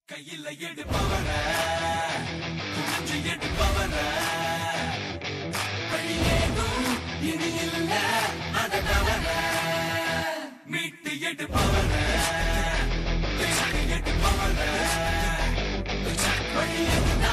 கையில எடுப்பவர குடிஞ்சு எடுப்பவர வழியேதும் இனி இல்ல அத தவற மீட்டு எடுப்பவர எடுப்பவர வழியேதும்